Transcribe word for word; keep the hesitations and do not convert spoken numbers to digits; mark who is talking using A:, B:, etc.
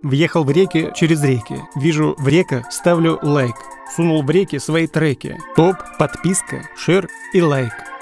A: Въехал в реки через реки. Вижу в реках, ставлю лайк. Сунул в реки свои треки. Топ, подписка, шер и лайк.